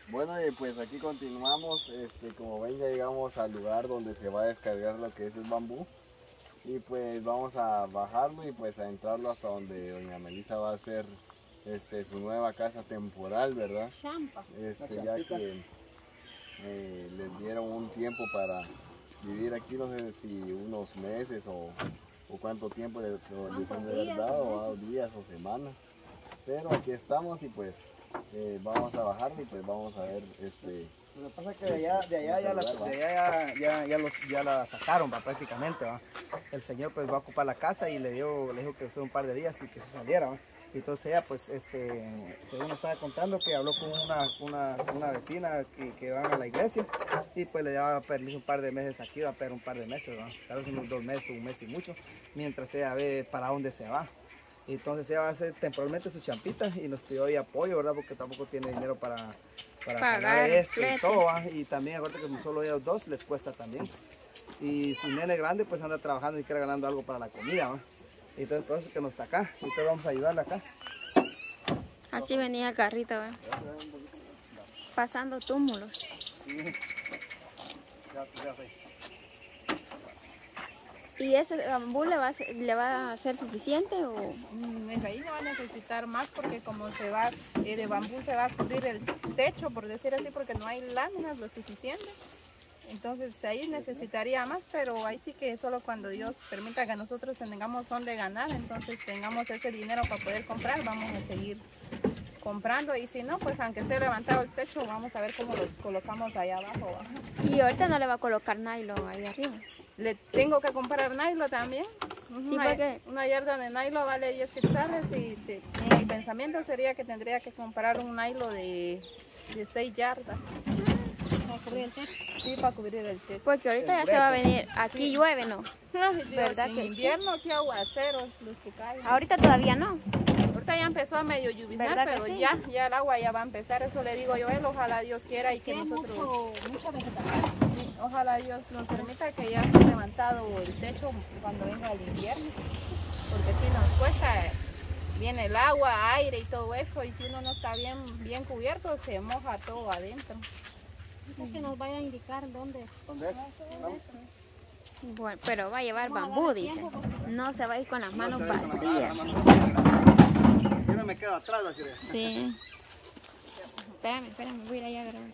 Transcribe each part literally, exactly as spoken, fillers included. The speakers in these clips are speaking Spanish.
Bueno, y pues aquí continuamos, este, como ven ya llegamos al lugar donde se va a descargar lo que es el bambú. Y pues vamos a bajarlo y pues a entrarlo hasta donde doña Melissa va a hacer este, su nueva casa temporal, ¿verdad? Champa. Este, ya que eh, les dieron un tiempo para vivir aquí, no sé si unos meses o, o cuánto tiempo les, les han de haber dado, o días o semanas. Pero aquí estamos y pues eh, vamos a bajarlo y pues vamos a ver este... Lo que pasa es que de allá, de allá, ya, la, de allá ya, ya, ya, los, ya la sacaron, ¿va? Prácticamente. ¿Va? El señor pues va a ocupar la casa y le, dio, le dijo que fue un par de días y que se saliera. ¿va? Y entonces ella pues, este, según estaba contando, que habló con una, una, una vecina que, que van a la iglesia y pues le daba permiso un par de meses aquí, va a perder un par de meses, ¿va? Tal vez unos dos meses, un mes y mucho, mientras ella ve para dónde se va. Y entonces ella va a hacer temporalmente sus champitas y nos pidió ahí apoyo, ¿verdad? Porque tampoco tiene dinero para... para pagar esto y todo, ¿va? Y también acuérdate que solo ellos dos les cuesta también. Y su nene grande pues anda trabajando y quiere ganando algo para la comida, ¿va? Y entonces por eso es que no está acá, y entonces vamos a ayudarle acá. Así venía el carrito, ¿va? Pasando túmulos. Sí. Ya, ya sé. ¿Y ese bambú le va a ser, le va a ser suficiente o...? Mm, ahí no va a necesitar más porque como se va, eh, de bambú se va a cubrir el techo, por decir así, porque no hay láminas lo suficiente. Entonces ahí necesitaría más, pero ahí sí que solo cuando Dios permita que nosotros tengamos donde ganar, entonces tengamos ese dinero para poder comprar, vamos a seguir comprando. Y si no, pues aunque esté levantado el techo, vamos a ver cómo los colocamos allá abajo. Y ahorita no le va a colocar nylon ahí arriba. Le tengo que comprar nylon también. Sí, una, porque... una yarda de nylon vale diez quetzales y te, mi pensamiento sería que tendría que comprar un nylon de, de seis yardas. ¿Para cubrir el techo? Sí, para cubrir el techo. Porque ahorita ya se va a venir. Aquí sí. Llueve, ¿no? Ay, Dios, ¿verdad en que invierno sí? Aquí aguaceros los que caen. Ahorita todavía no. Ahorita ya empezó a medio lluviznar, pero sí? ya, ya el agua ya va a empezar. Eso le digo yo a él, ojalá Dios quiera y que sí, nosotros... Mucho, mucha vegetación. Sí, ojalá Dios nos permita que ya esté levantado el techo cuando venga el invierno. Porque si nos cuesta, viene el agua, aire y todo eso, y si uno no está bien, bien cubierto, se moja todo adentro. Es que nos vaya a indicar dónde. ¿Dónde es? Bueno, pero va a llevar bambú, dice. No se va a ir con las manos No, vacías. Yo no me quedo atrás, así de. Sí. Espérame, espérame, voy a ir allá a grabar.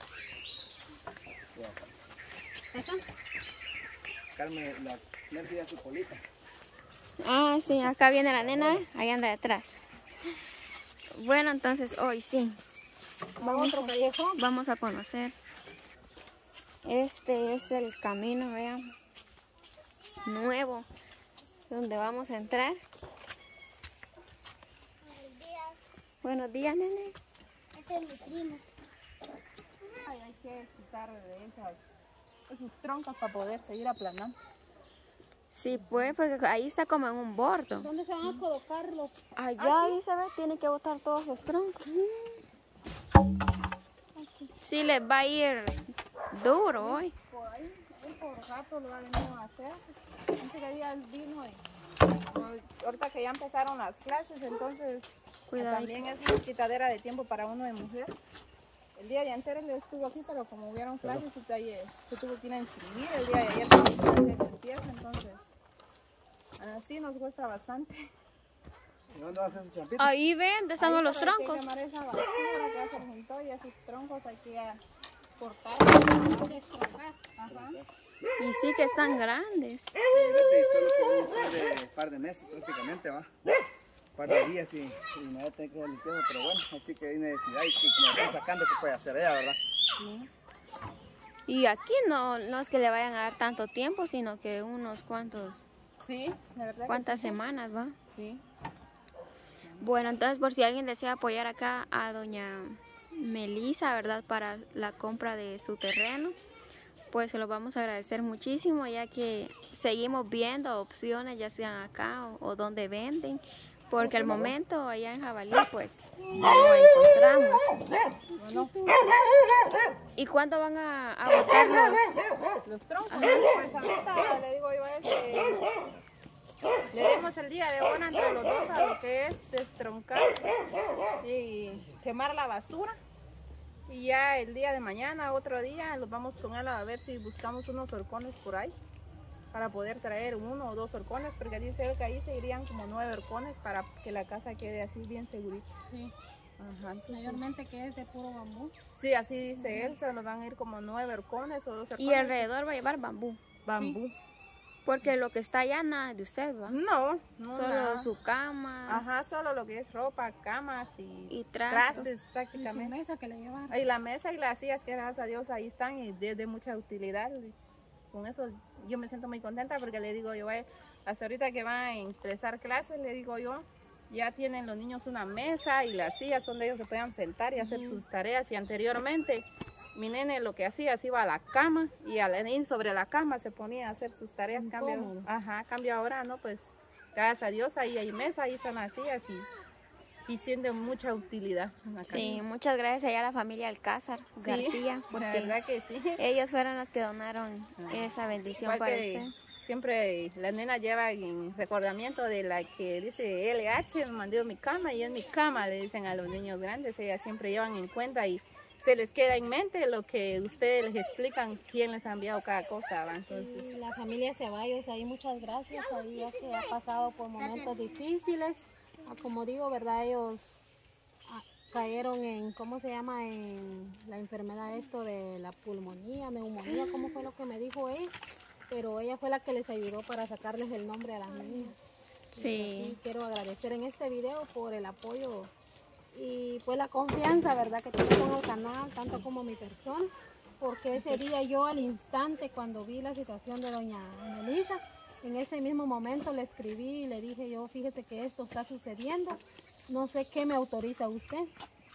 ¿Esa? Carmen, la Mercy ya su colita. Ah, sí, acá viene la nena, ahí anda detrás. Bueno, entonces hoy sí. Vamos, vamos a conocer. Este es el camino, vean, nuevo, donde vamos a entrar. Buenos días. Buenos días, nene. Ese es mi primo. Ay, hay que quitar de esas, esos troncos para poder seguir aplanando. Sí, pues, porque ahí está como en un bordo. ¿Dónde se van a colocar los? Allá, ahí se ve, tiene que botar todos los troncos. Sí, les va a ir duro hoy. Por ahí, él por rato lo ha venido a hacer. Ese día él vino y ahorita que ya empezaron las clases, entonces Cuidado. también es una quitadera de tiempo para uno de mujer. El día de ayer él estuvo aquí, pero como hubieron clases, se, se tuvo que ir a inscribir. El día de ayer tuvo que hacer limpieza, entonces así nos cuesta bastante. ¿Y dónde va a hacer su champita? Ahí ven, ¿dónde están Ahí los para troncos? que quemar esa basura que ya se juntó y esos troncos hay que a cortar. Ajá. Y sí que están grandes. Fíjate, solo por un par de, par de meses prácticamente va. Un par de días y, y me voy a tener que ir limpiando, pero bueno, así que hay necesidad y que como están sacando, ¿qué puede hacer ella, verdad? Sí. Y aquí no, no es que le vayan a dar tanto tiempo, sino que unos cuantos, Sí, la verdad. cuantas que sí. semanas, ¿va? Sí. Bueno, entonces por si alguien desea apoyar acá a doña Melissa, ¿verdad? Para la compra de su terreno, pues se lo vamos a agradecer muchísimo, ya que seguimos viendo opciones, ya sean acá o, o donde venden, porque al momento allá en Jabalí, pues no encontramos. Bueno, ¿Y cuándo van a, a botar los...? los troncos, pues ahorita le digo yo a él que le demos el día de hoy entre los dos a lo que es destroncar y quemar la basura. y ya el día de mañana, otro día, los vamos con él a ver si buscamos unos horcones por ahí para poder traer uno o dos horcones, porque dice él que ahí se irían como nueve horcones para que la casa quede así bien segurita. Sí. Ajá, entonces, Mayormente que es de puro bambú. sí, así dice él, se nos van a ir como nueve horcones o dos horcones. Y alrededor va a llevar bambú. Bambú. Porque lo que está allá nada de usted, ¿va? No, no. Solo nada. su cama. Ajá, solo lo que es ropa, camas y, Y trastos. trastes Y su prácticamente. mesa que le llevaron. Y la mesa y las sillas que gracias a Dios ahí están y de, de mucha utilidad. Con eso yo me siento muy contenta porque le digo yo, eh, hasta ahorita que van a empezar clases, le digo yo, ya tienen los niños una mesa y las sillas donde ellos se puedan sentar y hacer Ujú. sus tareas. Y anteriormente mi nene lo que hacía, se iba a la cama y al ir sobre la cama se ponía a hacer sus tareas. Cambio, Incómodo. ajá, cambio ahora, ¿no? Pues gracias a Dios ahí hay mesa, ahí están las sillas y, y siente mucha utilidad en la Sí, casa. muchas gracias allá a la familia Alcázar García, La porque verdad que sí. ellos fueron los que donaron esa bendición Igual para que usted. siempre las nenas llevan en recordamiento de la que dice L H, me mandó mi cama y es mi cama, le dicen a los niños grandes, ellas siempre llevan en cuenta y se les queda en mente lo que ustedes les explican, quién les ha enviado cada cosa, ¿va? Entonces, Y la familia Ceballos, ahí muchas gracias, ahí ya se ha pasado por momentos difíciles, ah, como digo, ¿verdad? Ellos ah, cayeron en, ¿cómo se llama? En la enfermedad esto de la pulmonía, neumonía, ¿cómo fue lo que me dijo ella? Pero ella fue la que les ayudó para sacarles el nombre a las niñas. Sí. Y quiero agradecer en este video por el apoyo y pues la confianza, ¿verdad? Que tiene con el canal, tanto como mi persona, porque ese día yo al instante cuando vi la situación de doña Melissa, en ese mismo momento le escribí y le dije yo, fíjese que esto está sucediendo, no sé qué me autoriza usted.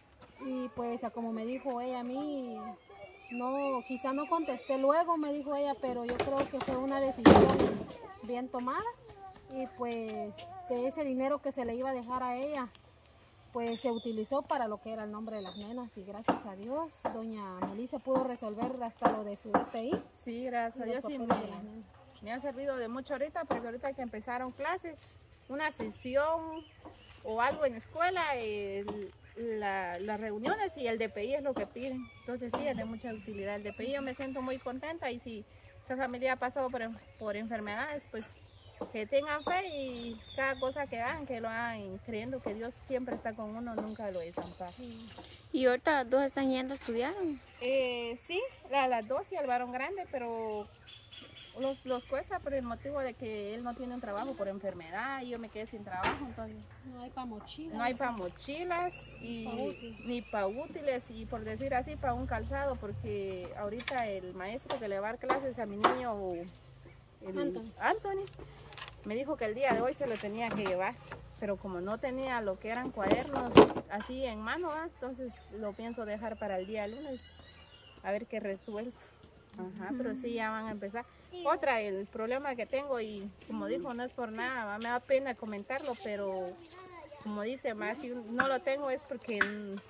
Y pues a como me dijo ella a mí, no, quizá no contesté luego, me dijo ella, pero yo creo que fue una decisión bien tomada y pues de ese dinero que se le iba a dejar a ella, pues se utilizó para lo que era el nombre de las nenas y gracias a Dios doña Melissa pudo resolver hasta lo de su D P I. sí, gracias a y los Dios sí papeles me, de las nenas. me ha servido de mucho ahorita, porque ahorita que empezaron clases, una sesión o algo en escuela, el- la- las reuniones y el D P I es lo que piden. Entonces sí, es de mucha utilidad el D P I. Yo me siento muy contenta y si esa familia ha pasado por, por enfermedades, pues que tengan fe y cada cosa que hagan, que lo hagan creyendo que Dios siempre está con uno, nunca lo desampara. Y ahorita las dos están yendo a estudiar. Eh, sí, a las dos y al varón grande, pero los, los cuesta por el motivo de que él no tiene un trabajo por enfermedad y yo me quedé sin trabajo, entonces No hay para mochilas. no hay para mochilas y Pa' útiles. ni para útiles y por decir así para un calzado, porque ahorita el maestro que le va a dar clases a mi niño, el Anthony. Anthony, me dijo que el día de hoy se lo tenía que llevar, pero como no tenía lo que eran cuadernos así en mano, ¿va? Entonces lo pienso dejar para el día lunes a ver qué resuelve. Ajá, pero sí, ya van a empezar. Otra, el problema que tengo, y como dijo, no es por nada, ¿va? Me da pena comentarlo, pero como dice, más si no lo tengo es porque,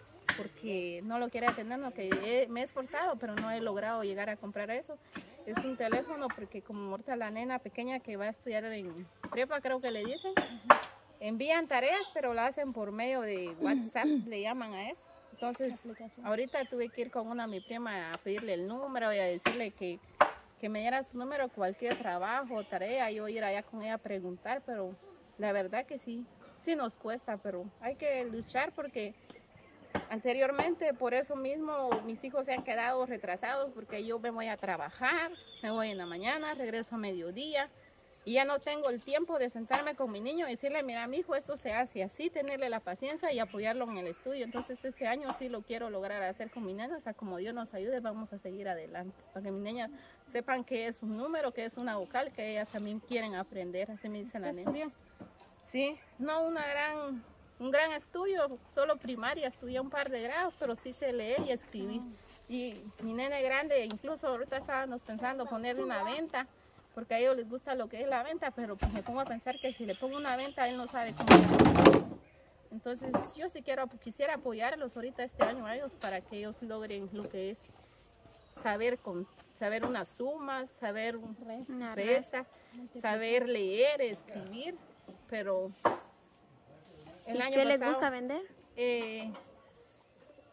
porque no lo quiere tener, no, que he- me he esforzado, pero no he logrado llegar a comprar eso. Es un teléfono porque como ahorita la nena pequeña que va a estudiar en prepa, creo que le dicen, envían tareas, pero lo hacen por medio de WhatsApp, le llaman a eso. Entonces, ahorita tuve que ir con una mi prima a pedirle el número y a decirle que, que me diera su número, cualquier trabajo o tarea, yo ir allá con ella a preguntar, pero la verdad que sí, sí nos cuesta, pero hay que luchar porque anteriormente por eso mismo mis hijos se han quedado retrasados porque yo me voy a trabajar, me voy en la mañana, regreso a mediodía y ya no tengo el tiempo de sentarme con mi niño y decirle, mira mi hijo, esto se hace así, tenerle la paciencia y apoyarlo en el estudio. Entonces este año sí lo quiero lograr hacer con mi nena, o sea, como Dios nos ayude, vamos a seguir adelante, para que mis niñas sepan que es un número, que es una vocal, que ellas también quieren aprender, así me dicen la nena. ¿Estudió? Sí, no una gran, un gran estudio, solo primaria, estudié un par de grados, pero sí sé leer y escribir. Y mi nene grande, incluso ahorita estábamos pensando ponerle una venta, porque a ellos les gusta lo que es la venta, pero pues me pongo a pensar que si le pongo una venta, él no sabe cómo hacerlo. Entonces yo sí quiero, quisiera apoyarlos ahorita este año a ellos para que ellos logren lo que es saber, con, saber unas sumas, saber un- Una restas, saber leer, escribir, pero el ¿Y año qué les pasado, gusta vender? eh,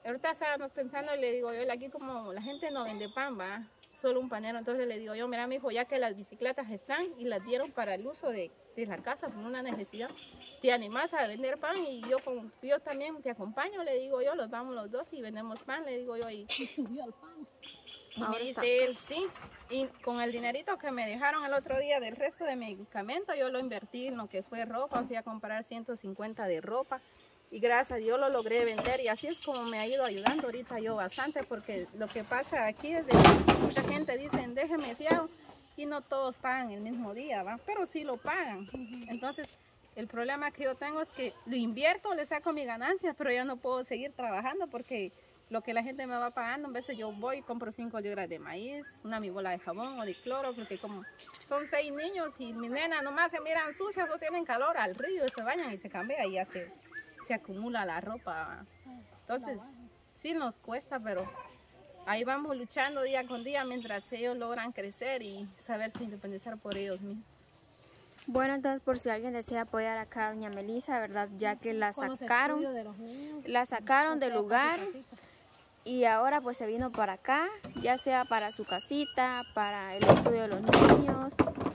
ahorita estábamos pensando, le digo yo, aquí como la gente no vende pan, va, solo un panero, entonces le digo yo, mira, mi hijo, ya que las bicicletas están y las dieron para el uso de, de la casa por una necesidad, te animás a vender pan y yo, con, yo también te acompaño, le digo yo, los vamos los dos y vendemos pan, le digo yo, y, Y subió el pan. y me Ahora dice está. él, sí, y con el dinerito que me dejaron el otro día del resto de medicamentos, yo lo invertí en lo que fue ropa, fui a comprar ciento cincuenta de ropa, y gracias a Dios lo logré vender y así es como me ha ido ayudando ahorita yo bastante, porque lo que pasa aquí es de que mucha gente dice déjeme fiado y no todos pagan el mismo día, ¿va? Pero sí lo pagan. Entonces el problema que yo tengo es que lo invierto, le saco mi ganancia, pero ya no puedo seguir trabajando porque lo que la gente me va pagando, en vez de yo voy y compro cinco libras de maíz, una mi bola de jabón o de cloro, porque como son seis niños y mis nenas nomás se miran sucias o tienen calor al río, se bañan y se cambian y ya se... se acumula la ropa. Entonces sí nos cuesta, pero ahí vamos luchando día con día mientras ellos logran crecer y saberse independizar por ellos mismos. Bueno, entonces por si alguien desea apoyar acá a doña Melissa, ¿verdad? Ya que la Con los sacaron, estudios de los niños, la sacaron del o sea, lugar para su casita. y ahora pues se vino para acá, ya sea para su casita, para el estudio de los niños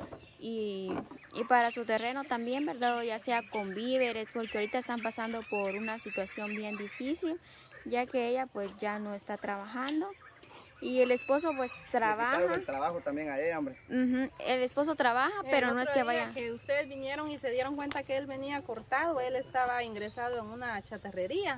y, y para su terreno también, ¿verdad? Ya sea con víveres, porque ahorita están pasando por una situación bien difícil, ya que ella pues ya no está trabajando y el esposo pues Le trabaja. quitaron el trabajo también a ella, hombre. Ujú, el esposo trabaja, pero El no es otro que día vaya. que ustedes vinieron y se dieron cuenta que él venía cortado, él estaba ingresado en una chatarrería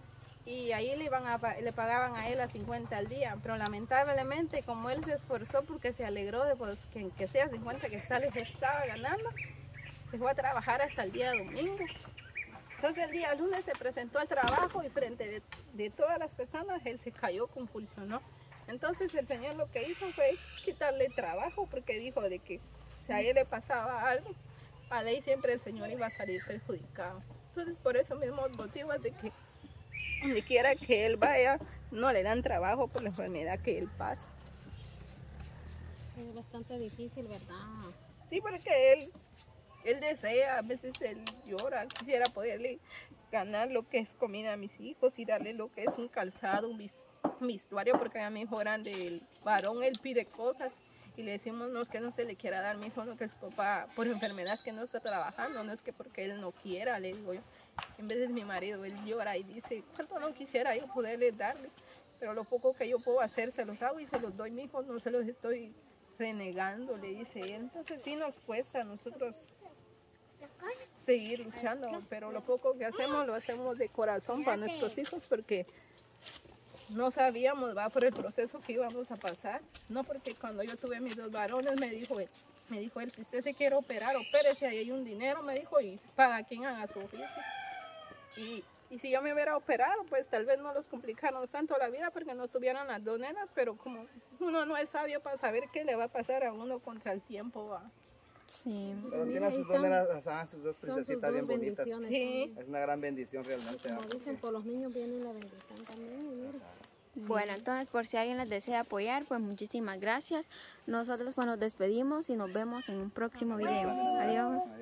y ahí le, iban a, le pagaban a él a cincuenta al día, pero lamentablemente como él se esforzó porque se alegró de pues, que, que sea cincuenta que tal vez estaba ganando, se fue a trabajar hasta el día domingo. Entonces el día lunes se presentó al trabajo y frente de, de todas las personas él se cayó, convulsionó. Entonces el Señor lo que hizo fue quitarle trabajo porque dijo de que si a él le pasaba algo, a ley siempre el Señor iba a salir perjudicado. Entonces por esos mismos motivos de que donde quiera que él vaya, no le dan trabajo por la enfermedad que él pasa. Es bastante difícil, ¿verdad? Sí, porque él, él desea, a veces él llora, quisiera poderle ganar lo que es comida a mis hijos y darle lo que es un calzado, un vestuario, porque a mi hijo grande, el varón, él pide cosas y le decimos no es que no se le quiera dar, mi hijo, no, que su papá por enfermedad que no está trabajando, no es que porque él no quiera, le digo yo. En vez de mi marido, él llora y dice, cuánto no quisiera yo poderle darle, pero lo poco que yo puedo hacer se los hago y se los doy, mi hijo, no se los estoy renegando, le dice él. Entonces sí nos cuesta a nosotros seguir luchando, pero lo poco que hacemos lo hacemos de corazón para nuestros hijos porque no sabíamos, va, por el proceso que íbamos a pasar, no porque cuando yo tuve mis dos varones me dijo él, me dijo él, si usted se quiere operar, opérese, ahí hay un dinero, me dijo, y paga quien haga su oficio. Y, y si yo me hubiera operado, pues tal vez no los complicaron tanto la vida porque no estuvieran las dos nenas, pero como uno no es sabio para saber qué le va a pasar a uno contra el tiempo, va. Sí. Pero Mira, tiene a ahí sus dos, están- nenas, o sea, sus dos son sus princesitas bien dos bonitas. bendiciones. Sí. Es una gran bendición realmente. Como ¿verdad? dicen, por los niños viene la bendición también. Y mira, Bueno, entonces por si alguien les desea apoyar, pues muchísimas gracias. Nosotros pues nos despedimos y nos vemos en un próximo video. Adiós.